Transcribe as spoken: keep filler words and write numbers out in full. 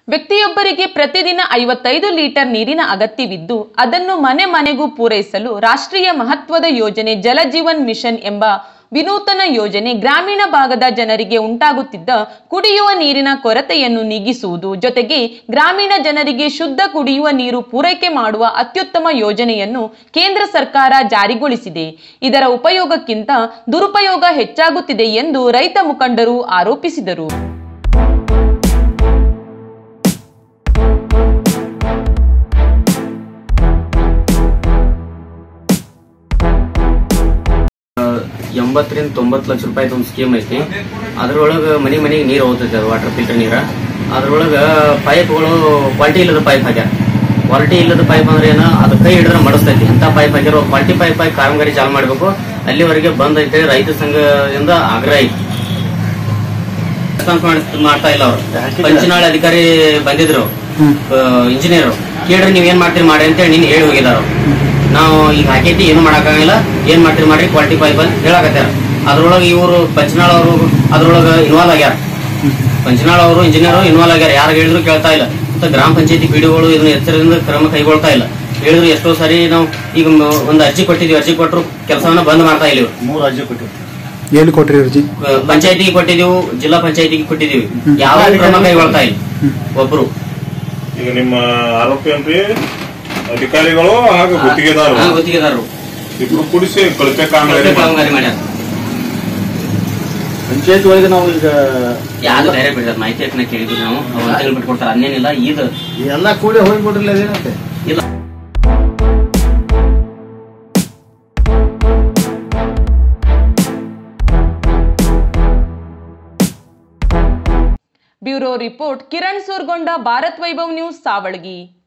ವ್ಯಕ್ತಿಯೊಬ್ಬರಿಗೆ ಪ್ರತಿದಿನ ಐವತ್ತೈದು ಲೀಟರ್ ನೀರಿನ ಅಗತ್ಯವಿದ್ದು ಅದನ್ನು ಮನೆ ಮನೆಗೂ ಪೂರೈಸಲು ರಾಷ್ಟ್ರೀಯ ಮಹತ್ವದ ಯೋಜನೆ ಜಲ ಜೀವನ್ ಮಿಷನ್ ಎಂಬ ವಿನೂತನ ಯೋಜನೆ ಗ್ರಾಮೀಣ ಭಾಗದ ಜನರಿಗೆ ಉಂಟಾಗುತ್ತಿದ್ದ ಕುಡಿಯುವ ನೀರಿನ ಕೊರತೆಯನ್ನು ನೀಗಿಸುವುದು ಜೊತೆಗೆ ಗ್ರಾಮೀಣ ಜನರಿಗೆ ಶುದ್ಧ ಕುಡಿಯುವ ನೀರು ಪೂರೈಕೆ ಮಾಡುವ ಅತ್ಯುತ್ತಮ ಯೋಜನೆಯನ್ನು ಕೇಂದ್ರ ಸರ್ಕಾರ ಜಾರಿಗೊಳಿಸಿದೆ. ಇದರ ಉಪಯೋಗಕ್ಕಿಂತ ದುರುಪಯೋಗ ಹೆಚ್ಚಾಗುತ್ತಿದೆ ಎಂದು ರೈತ ಮುಖಂಡರು ಆರೋಪಿಸಿದರು. ಎಂಬತ್ತರಿಂದ ತೊಂಬತ್ತು ಲಕ್ಷ ರೂಪಾಯಿ ಒಂದು ಸ್ಕೀಮ್ ಐತಿ. ಅದ್ರೊಳಗೆ ಮನೆ ಮನೆಗೆ ನೀರು ಹೋಗ್ತೈತೆ, ವಾಟರ್ ಫಿಲ್ಟರ್ ನೀರ. ಅದ್ರೊಳಗೆ ಪೈಪ್ಗಳು ಕ್ವಾಲಿಟಿ ಇಲ್ಲದ ಪೈಪ್ ಹಾಕ್ಯಾರ. ಕ್ವಾಲಿಟಿ ಇಲ್ಲದ ಪೈಪ್ ಅಂದ್ರೆ ಏನ, ಅದು ಕೈ ಹಿಡಿದ್ರೆ ಮಡಿಸ್ತೈತಿ ಅಂತ ಪೈಪ್ ಹಾಕ್ಯಾರ. ಕ್ವಾಲಿಟಿ ಪೈಪ್ ಆಗಿ ಕಾಮಗಾರಿ ಚಾಲು ಮಾಡಬೇಕು. ಅಲ್ಲಿವರೆಗೆ ಬಂದ್ ಐತೆ. ರೈತ ಸಂಘದಿಂದ ಆಗ್ರಹ ಐತಿ. ಮಾಡ್ತಾ ಇಲ್ಲ ಅವರು. ಪಂಚನಾಳ ಅಧಿಕಾರಿ ಬಂದಿದ್ರು, ಇಂಜಿನಿಯರ್ ಕೇಳ್ರಿ ನೀವ್ ಏನ್ ಮಾಡ್ತೀರಿ ಮಾಡಿ ಅಂತೇಳಿ ನೀನ್ ಹೇಳಿ ಹೋಗಿದಾರ. ನಾವು ಈಗ ಹಾಕೈತಿ ಏನು ಮಾಡಕ್ಕಾಗಿಲ್ಲ, ಏನ್ ಮಾಡ್ತೀರಿ ಮಾಡ್ರಿ ಕ್ವಾಲಿಟಿ ಪೈಪ್ ಅಂತ ಹೇಳಕತ್ತಾರ. ಅದ್ರೊಳಗೆ ಇವರು ಪಂಚನಾಳ ಅವರು ಅದ್ರೊಳಗ ಇನ್ವಾಲ್ವ್ ಆಗ್ಯಾರ. ಪಂಚನಾಳ ಅವರು ಇಂಜಿನಿಯರ್ ಇನ್ವಾಲ್ವ್ ಆಗ್ಯಾರ. ಯಾರು ಹೇಳಿದ್ರು ಕೇಳ್ತಾ ಇಲ್ಲ. ಮತ್ತೆ ಗ್ರಾಮ ಪಂಚಾಯತಿ ಪಿಡಿಗಳು ಇದನ್ನ ಎಚ್ಚರದಿಂದ ಕ್ರಮ ಕೈಗೊಳ್ತಾ ಇಲ್ಲ. ಹೇಳಿದ್ರು ಎಷ್ಟೋ ಸಾರಿ ನಾವು ಈಗ ಒಂದು ಅರ್ಜಿ ಕೊಟ್ಟಿದ್ವಿ, ಅರ್ಜಿ ಕೊಟ್ಟರು ಕೆಲಸವನ್ನ ಬಂದ್ ಮಾಡ್ತಾ ಇಲ್ಲ. ಮೂರು ಅರ್ಜಿ ಕೊಟ್ಟಿವಿ. ಎಲ್ಲಿ ಕೊಟ್ರಿ ಅರ್ಜಿ? ಪಂಚಾಯತಿಗೆ ಕೊಟ್ಟಿದ್ದೀವಿ, ಜಿಲ್ಲಾ ಪಂಚಾಯತಿಗೆ ಕೊಟ್ಟಿದ್ದೀವಿ. ಯಾವ ಕ್ರಮ ಕೈಗೊಳ್ತಾ ಇಲ್ಲ ಒಬ್ರು. ಈಗ ನಿಮ್ಮ ಆರೋಪ ಏನ್ರಿ? ಅಧಿಕಾರಿಗಳು ಹಾಗೂ ಗುತ್ತಿಗೆದಾರರು ಗುತ್ತಿಗೆದಾರರು ಇಬ್ರು ಕೂಡಿಸಿ ಕಳಪೆ ಕಾಮಗಾರಿ ಕಾಮಗಾರಿ ಮಾಡ್ಯಾರ. ಪಂಚಾಯತ್ ಒಳಗೆ ನಾವು ಈಗ ಯಾರು ಬೇರೆ ಬಿಡ್ತಾರೆ ಮಾಹಿತಿ ಹಾಕಿ ಕೇಳಿದ್ವಿ ನಾವು. ಅವ್ರು ತಿಂಗಳು ಬಿಟ್ಕೊಡ್ತಾರೆ. ಅನ್ನೇನಿಲ್ಲ. ಇದು ಎಲ್ಲ ಕೂಡಿ ಹೋಗ್ಬಿಟ್ರಲ್ಲ ಅದೇನಂತೆ ಇಲ್ಲ. Bureau report Kiran Surgonda, Bharat Vaibhav news, Savalagi.